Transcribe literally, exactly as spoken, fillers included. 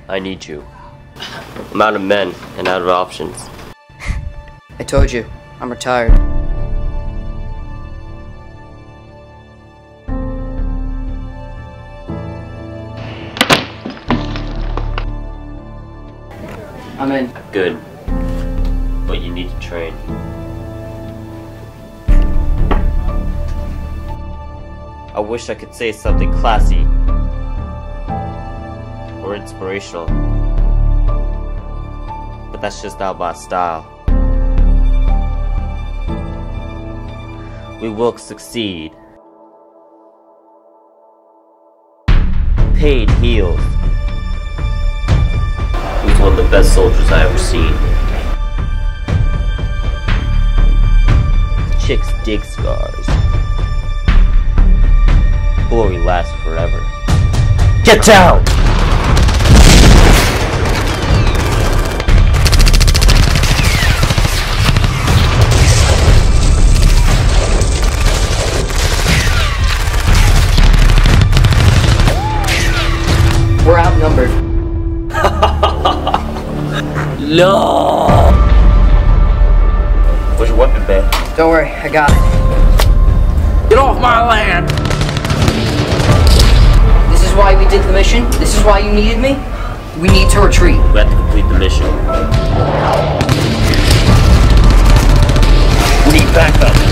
I need you. I'm out of men and out of options. I told you, I'm retired. I'm in. Good. But you need to train. I wish I could say something classy or inspirational, but that's just not my style. We will succeed. Pain heals. He's one of the best soldiers I ever seen. Chicks dig scars. Glory lasts forever. Get down! We're outnumbered. No! Where's your weapon, babe? Don't worry, I got it. Get off my land! This is why we did the mission? This is why you needed me? We need to retreat. We have to complete the mission. We need backup.